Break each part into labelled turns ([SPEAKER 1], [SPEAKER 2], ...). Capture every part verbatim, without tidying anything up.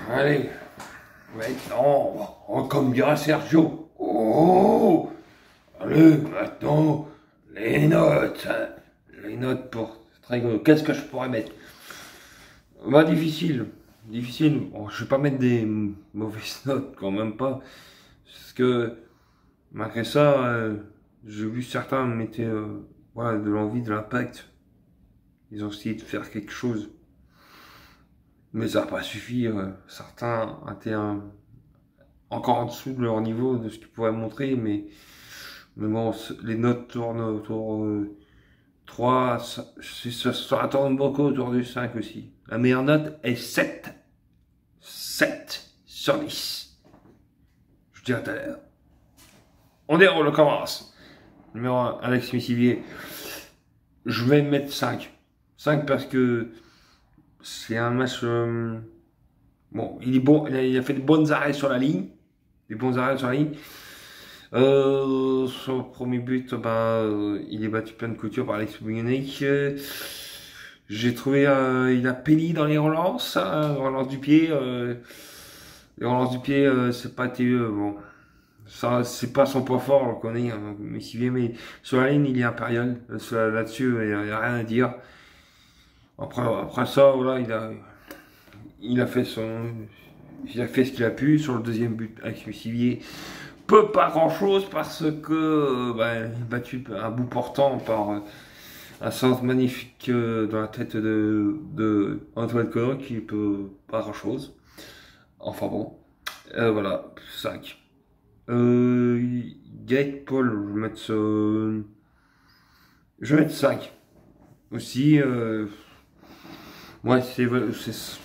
[SPEAKER 1] Allez, maintenant, oh, comme dira Sergio. Oh, allez, maintenant, les notes. Hein. Les notes pour... C'est très rigolo. Qu'est-ce que je pourrais mettre? Bah, difficile. Difficile. Bon, je vais pas mettre des mauvaises notes, quand même pas. Parce que, malgré ça, euh, j'ai vu certains mettre euh, voilà, de l'envie, de l'impact. Ils ont essayé de faire quelque chose. Mais ça n'a pas suffi. Euh, certains étaient un, encore en dessous de leur niveau, de ce qu'ils pourraient montrer. Mais, mais bon, les notes tournent autour euh, trois. Ça, ça, ça tourne beaucoup autour du cinq aussi. La meilleure note est sept. sept sur dix. Je dirais tout à l'heure. On déroule, on commence. Numéro un, Alex Messivier. Je vais mettre cinq. cinq parce que c'est un match... Euh, bon, il est bon, il a, il a fait de bons arrêts sur la ligne. Des bons arrêts sur la ligne. Euh, sur le premier but, bah, euh, il est battu plein de couture par Alex Bouillonnec. Euh, J'ai trouvé, euh, il a péni dans les relances, hein, relance du pied. Euh, les relances du pied, euh, c'est pas été, euh, bon, ça, c'est pas son point fort, on le connaît, hein, Messivier, mais sur la ligne, il est impérial. Là-dessus, il n'y a, a rien à dire. Après, après ça, voilà, il a, il a fait son, il a fait ce qu'il a pu sur le deuxième but avec Messivier. Peu pas grand chose parce que, euh, bah, battu à bout portant par euh, un centre magnifique euh, dans la tête de, de Antoine Codron qui peut pas grand chose. Enfin bon, euh, voilà, cinq. Euh, Gaël Paul, je vais mettre, euh, je vais mettre cinq. Aussi, euh, ouais, c'est, c'est,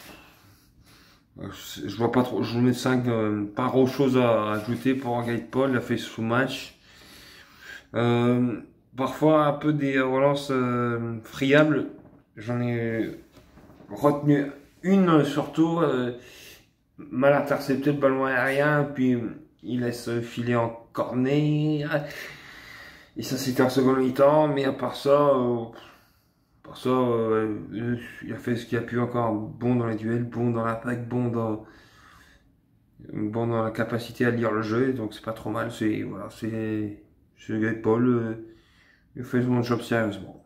[SPEAKER 1] je vois pas trop, je vais mettre cinq, euh, pas grand chose à ajouter pour Gaël Paul, il a fait sous match. Euh, parfois un peu des relances euh, friables, j'en ai retenu une surtout, euh, mal intercepté le ballon aérien, puis il laisse filer en cornet. Et ça, c'était en seconde mi-temps, mais à part ça, euh, à part ça euh, il a fait ce qu'il a pu encore. Bon dans les duels, bon dans l'attaque, bon dans, bon dans la capacité à lire le jeu, donc c'est pas trop mal. C'est voilà, c'est c'est Gaël Paul, euh, il fait son job sérieusement.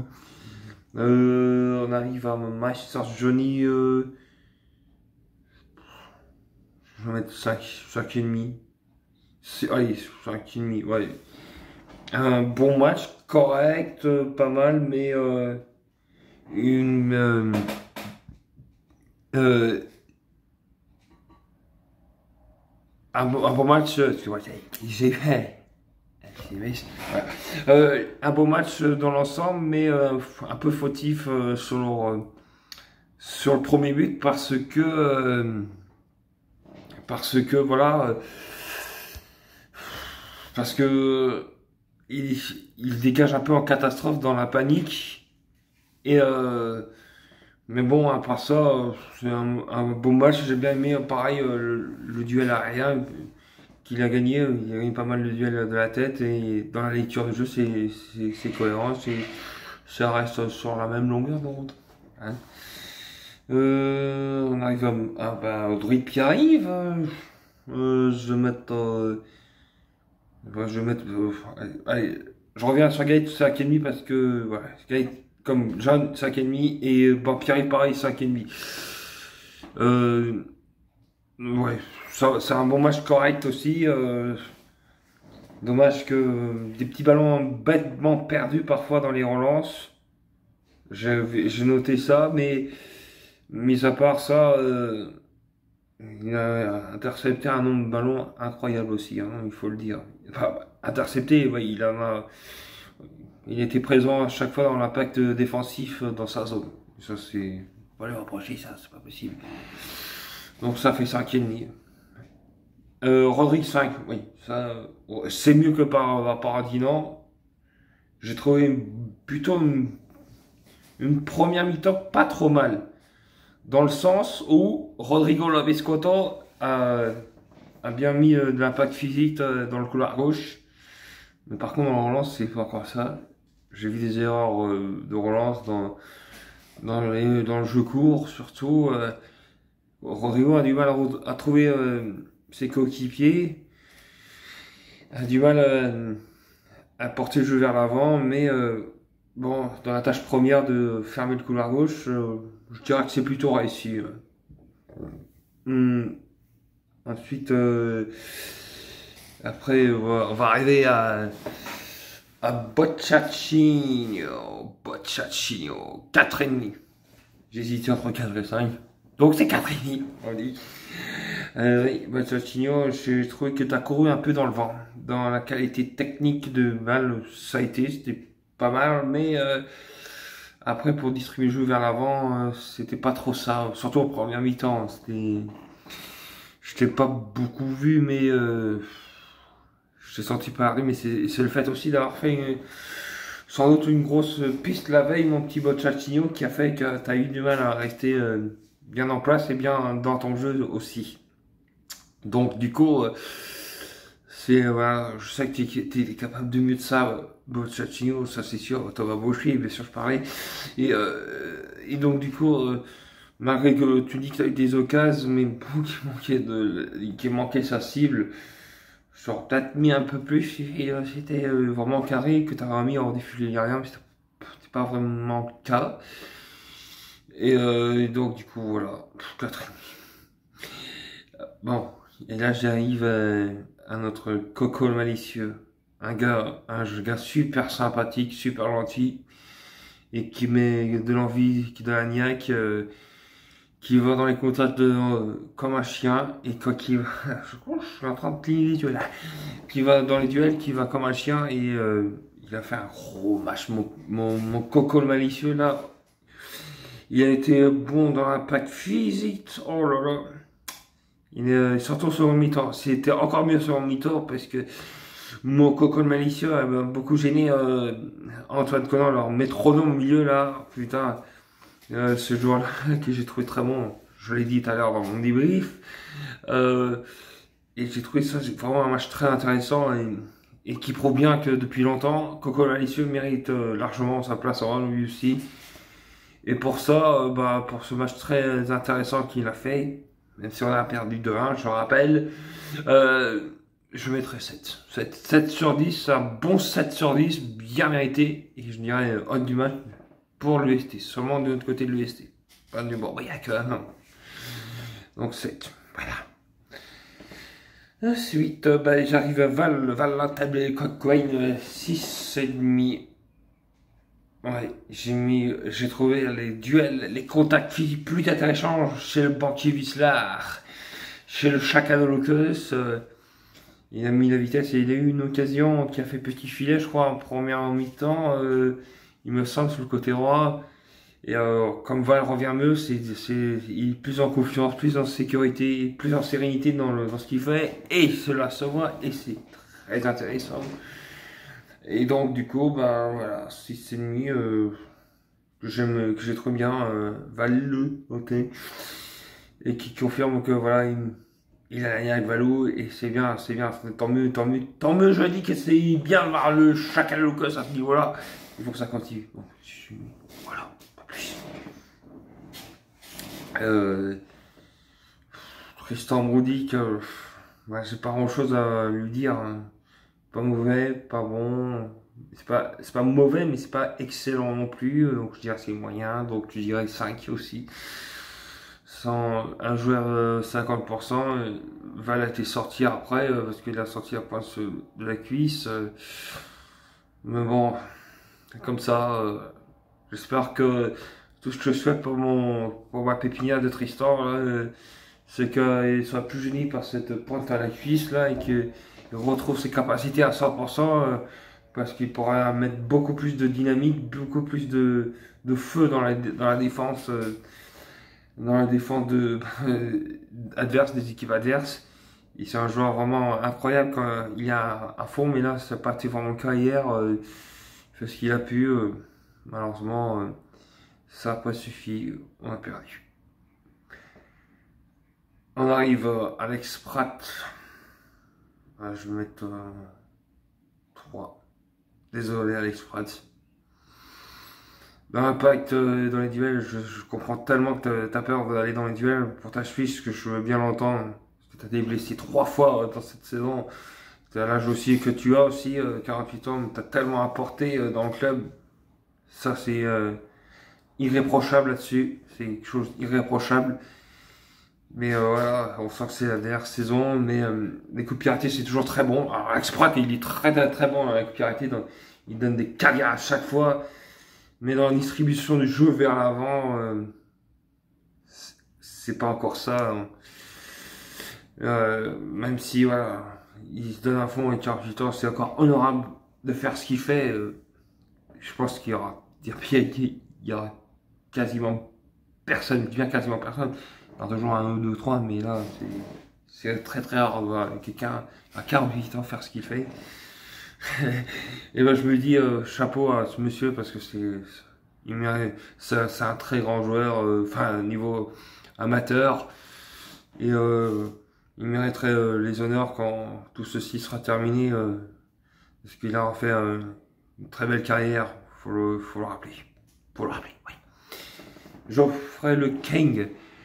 [SPEAKER 1] euh, on arrive à Master Johnny, euh, je vais mettre cinq, cinq et demi. Allez, cinq et demi, ouais. Un bon match, correct, euh, pas mal, mais euh, une euh, euh, un, bon, un bon match, euh, j'ai fait euh, un bon match dans l'ensemble, mais euh, un peu fautif euh, sur euh, sur le premier but parce que euh, parce que voilà euh, parce que il, il dégage un peu en catastrophe dans la panique et euh, mais bon, à part ça, c'est un, un beau match. J'ai bien aimé, pareil, le, le duel aérien qu'il a gagné. Il a gagné pas mal de duels de la tête. Et dans la lecture du jeu, c'est cohérent. Ça reste sur la même longueur d'onde. Hein. Euh, on arrive à, à bah, au druide qui arrive. Euh, je vais mettre... Euh, je vais mettre... Euh, allez, je reviens sur Gate cinq et demi parce que... Voilà, Gate... Comme John, cinq et demi et bah, Pierre, pareil, cinq et demi. Euh, ouais, c'est un bon match correct aussi. Euh, dommage que des petits ballons bêtement perdus parfois dans les relances. J'ai noté ça, mais mis à part ça, euh, il a intercepté un nombre de ballons incroyable aussi, hein, il faut le dire. Enfin, intercepté, ouais, il en a. Il était présent à chaque fois dans l'impact défensif dans sa zone. Ça, c'est. Faut lui reprocher ça, c'est pas possible. Donc, ça fait cinq et demi. Euh, Rodrigue cinq, oui. Ça, c'est mieux que par, par Ferdinand. J'ai trouvé une, plutôt une, une première mi-temps pas trop mal. Dans le sens où Rodrigo Lavescoto a, a bien mis de l'impact physique dans le couloir gauche. Mais par contre, en relance, c'est pas encore ça. J'ai vu des erreurs euh, de relance dans, dans, les, dans le jeu court, surtout. Euh, Rodrigo a du mal à, à trouver euh, ses coéquipiers, a du mal euh, à porter le jeu vers l'avant, mais euh, bon, dans la tâche première de fermer le couloir gauche, euh, je dirais que c'est plutôt réussi. euh. Hum, Ensuite, euh, après, on va, on va arriver à, à Boccaccino. Boccaccino, quatre virgule cinq. J'hésitais entre quatre et cinq. Donc c'est quatre virgule cinq, on dit. Euh, oui, Boccaccino, j'ai trouvé que tu as couru un peu dans le vent. Dans la qualité technique de balle, ça a été, c'était pas mal, mais euh, après pour distribuer le jeu vers l'avant, euh, c'était pas trop ça. Surtout en première mi-temps, c'était... Je t'ai pas beaucoup vu, mais euh, je t'ai senti parler, mais c'est le fait aussi d'avoir fait une, sans doute une grosse piste la veille, mon petit Boccaccino, qui a fait que tu as eu du mal à rester euh, bien en place et bien dans ton jeu aussi. Donc du coup, euh, c'est voilà, je sais que tu es, es capable de mieux de ça, Boccaccino, ça c'est sûr, Thomas Bauchy, bien sûr je parlais. Et, euh, et donc du coup, euh, malgré que tu dis que tu as eu des occasions, mais qui manquait de, qui manquait sa cible, j'aurais peut-être mis un peu plus et euh, c'était euh, vraiment carré, que tu aurais mis en défilé rien, mais c'était pas vraiment le cas. Et, euh, et donc du coup voilà, quatre. Bon, et là j'arrive euh, à notre Coco le malicieux, un gars, un gars super sympathique, super gentil et qui met de l'envie, qui de la niaque. Euh, qui va dans les contacts de, euh, comme un chien, et quand qui va, je crois que je suis en train de plier les duels, qui va dans les duels, qui va comme un chien, et euh, il a fait un gros match, mon, mon, mon Coco le malicieux, là, il a été bon dans l'impact physique, oh là là, il est, surtout sur le mi-temps, c'était encore mieux sur le mi-temps, parce que mon Coco le malicieux a beaucoup gêné euh, Antoine Conan, leur métronome au milieu, là, putain. Euh, ce joueur-là que j'ai trouvé très bon, je l'ai dit tout à l'heure dans mon débrief, euh, et j'ai trouvé ça vraiment un match très intéressant et, et qui prouve bien que depuis longtemps, Coco Malicieux mérite euh, largement sa place en lui aussi. Et pour ça, euh, bah, pour ce match très intéressant qu'il a fait, même si on a perdu deux un, je rappelle, euh, je mettrais sept. sept. sept sur dix, un bon sept sur dix, bien mérité, et je dirais euh, haute du match. Pour l'U S T, seulement de l'autre côté de l'U S T. Pas de bon, il n'y a que un. Donc sept, voilà. Ensuite, euh, bah, j'arrive à Val, Val la table Cockcoin, six et demi. Ouais, j'ai mis, j'ai trouvé les duels, les contacts physiques plus intéressants chez le banquier Wislar, chez le Chakalolocus. Euh, il a mis la vitesse et il a eu une occasion qui a fait petit filet, je crois, en première mi-temps. Euh, il me semble sur le côté droit. Et euh, comme Val revient mieux, c'est, c'est, il est plus en confiance, plus en sécurité, plus en sérénité dans, le, dans ce qu'il fait. Et cela se voit et c'est très intéressant. Et donc du coup, ben voilà, six et demi, euh, que j'aime, que j'ai trouvé bien, euh, Val le, ok. Et qui confirme que voilà, il, il a gagné avec Valou et c'est bien, c'est bien, tant mieux, tant mieux, tant mieux, je dis que c'est bien de voir le Chakalocos à ce niveau-là. Il faut que ça continue. Bon, voilà. Euh, Tristan Broudic, euh, ouais, j'ai pas grand chose à lui dire. Hein. Pas mauvais, pas bon. C'est pas, c'est pas mauvais, mais c'est pas excellent non plus. Donc je dirais que c'est moyen. Donc je dirais cinq aussi. Sans un joueur euh, cinquante pour cent, euh, Val a été sorti après, euh, parce qu'il a sorti la pointe de la cuisse. Euh, mais bon, comme ça, euh, j'espère que tout ce que je souhaite pour, mon, pour ma pépinière de Tristan, là, euh, c'est qu'il soit plus gêné par cette pointe à la cuisse là et qu'il retrouve ses capacités à cent pour cent euh, parce qu'il pourra mettre beaucoup plus de dynamique, beaucoup plus de, de feu dans la, dans la défense, euh, dans la défense de, adverse, des équipes adverses. Et c'est un joueur vraiment incroyable quand il est à, à fond, mais là, ça n'a pas été vraiment le cas hier. Euh, il fait ce qu'il a pu. Euh, malheureusement, euh, ça n'a pas suffi. On a perdu. On arrive à Alex Pratt. Ah, je vais mettre euh, trois. Désolé Alex Pratt. Dans l'impact, euh, dans les duels, je, je comprends tellement que t'as as peur d'aller dans les duels pour ta cheville, ce que je veux bien l'entendre. Parce que t'as été blessé trois fois euh, dans cette saison. T'as l'âge aussi que tu as aussi, euh, quarante-huit ans, mais t'as tellement apporté euh, dans le club. Ça, c'est euh, irréprochable là-dessus. C'est quelque chose d'irréprochable. Mais euh, voilà, on sent que c'est la dernière saison. Mais euh, les coups de pied arrêtés, c'est toujours très bon. Alors, Alex Pratt, il est très très, très bon dans les coups de pied arrêtés. Donc, il donne des carrières à chaque fois. Mais dans la distribution du jeu vers l'avant, euh, c'est pas encore ça. Hein. Euh, même si voilà, il se donne à fond et quarante-huit ans, c'est encore honorable de faire ce qu'il fait. Euh, je pense qu'il y aura, il y aura quasiment personne, bien quasiment personne. Il y aura toujours un, deux, trois, mais là, c'est très très rare de voir quelqu'un à quarante-huit ans faire ce qu'il fait. Et ben je me dis euh, chapeau à ce monsieur parce que c'est il mérite, c'est un très grand joueur, euh, enfin niveau amateur, et euh, il mériterait euh, les honneurs quand tout ceci sera terminé, euh, parce qu'il a fait euh, une très belle carrière, faut le, faut le rappeler, faut le rappeler, oui. Geoffrey Le King,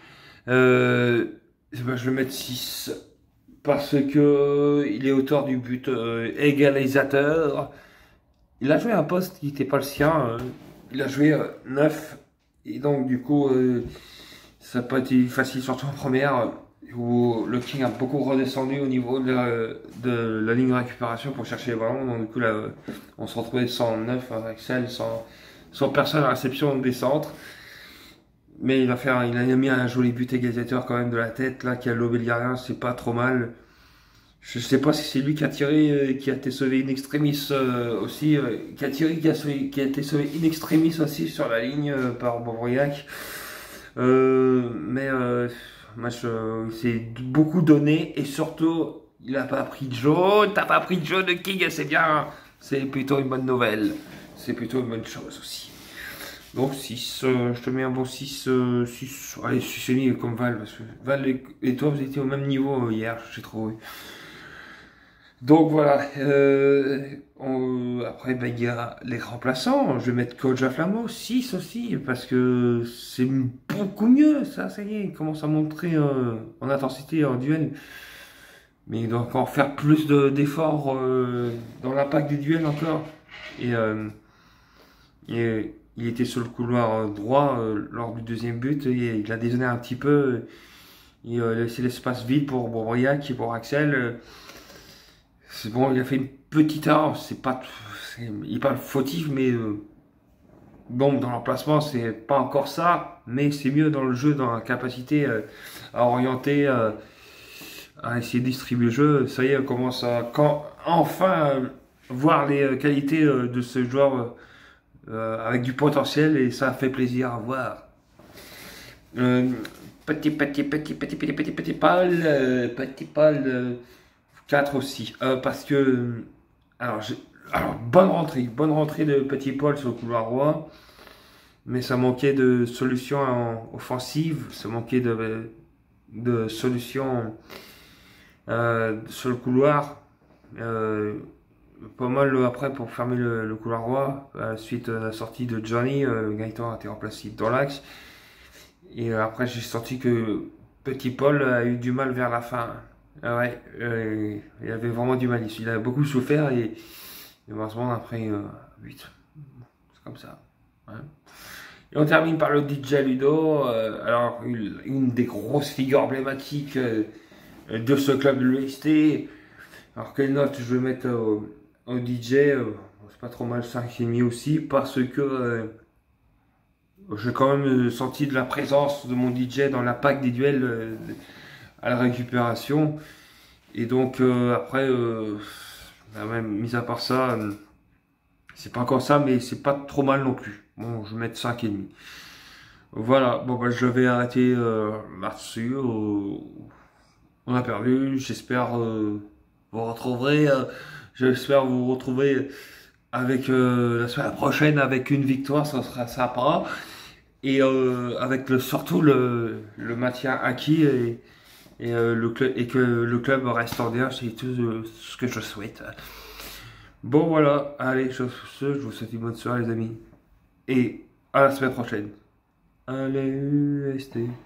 [SPEAKER 1] euh, ben, je vais mettre six. Parce que euh, il est auteur du but euh, égalisateur. Il a joué un poste qui n'était pas le sien. Euh, il a joué euh, neuf. Et donc du coup, euh, ça n'a pas été facile, surtout en première, où le King a beaucoup redescendu au niveau de la, de la ligne de récupération pour chercher les ballons. Donc du coup, là, on se retrouvait sans neuf avec celle, sans, sans personne à la réception des centres. Mais il a fait, un, il a mis un joli but égalisateur quand même de la tête, là, qui a lobé le gardien, c'est pas trop mal. Je sais pas si c'est lui qui a tiré, euh, qui a été sauvé in extremis euh, aussi, euh, qui a tiré, qui a, sauvé, qui a été sauvé in extremis aussi sur la ligne euh, par Bobriac. Euh, mais euh, match, euh, il s'est beaucoup donné et surtout, il a pas pris de jaune. T'as pas pris de jaune, King, c'est bien. C'est plutôt une bonne nouvelle. C'est plutôt une bonne chose aussi. Donc six, euh, je te mets un bon six, euh, six, allez six et demi comme Val, parce que Val et, et toi vous étiez au même niveau euh, hier, j'ai trouvé. Donc voilà, euh, on, après ben, il y a les remplaçants, je vais mettre Coach Aflamo, six aussi, parce que c'est beaucoup mieux, ça, ça y est, il commence à montrer euh, en intensité, en duel. Mais il doit encore faire plus d'efforts euh, dans l'impact des duels encore. Et, euh, et il était sur le couloir droit euh, lors du deuxième but, et il a dézonné un petit peu, il a laissé l'espace vide pour Bobriac et pour Axel. C'est bon, il a fait une petite erreur, c'est pas, il n'est pas fautif, mais euh, bon, dans l'emplacement, c'est pas encore ça, mais c'est mieux dans le jeu, dans la capacité euh, à orienter, euh, à essayer de distribuer le jeu. Ça y est, on commence à quand, enfin euh, voir les qualités euh, de ce joueur euh, avec du potentiel, et ça fait plaisir à voir. Euh, petit, petit, petit, petit, petit, petit, petit Paul, euh, petit Paul. Euh, quatre aussi, euh, parce que alors, alors bonne rentrée, bonne rentrée de Petit Paul sur le couloir droit, mais ça manquait de solutions offensives, ça manquait de, de solutions euh, sur le couloir, euh, pas mal après pour fermer le, le couloir droit, euh, suite à la sortie de Johnny, euh, Gaëtan a été remplacé dans l'axe, et euh, après j'ai senti que Petit Paul a eu du mal vers la fin. Ah ouais, euh, il avait vraiment du mal, il a beaucoup souffert et, et heureusement après euh, huit, c'est comme ça. Hein. Et on termine par le D J Ludo, euh, alors une, une des grosses figures emblématiques euh, de ce club de l'U S T. Alors quelle note je vais mettre au, au D J, euh, c'est pas trop mal, cinq virgule cinq aussi, parce que euh, j'ai quand même senti de la présence de mon D J dans l'impact des duels euh, à la récupération. Et donc euh, après, euh, même mis à part ça, euh, c'est pas encore ça, mais c'est pas trop mal non plus. Bon, je vais mettre cinq virgule cinq. Voilà, bon bah je vais arrêter euh, là-dessus. Euh, on a perdu, j'espère euh, vous retrouverez, euh, j'espère vous retrouver avec euh, la semaine prochaine avec une victoire, ça sera sympa. Et euh, avec le, surtout le, le maintien acquis et, et, euh, le club, et que le club reste en D H, c'est tout euh, ce que je souhaite. Bon voilà, allez, sur ce, je vous souhaite une bonne soirée les amis. Et À la semaine prochaine. Allez, U S T.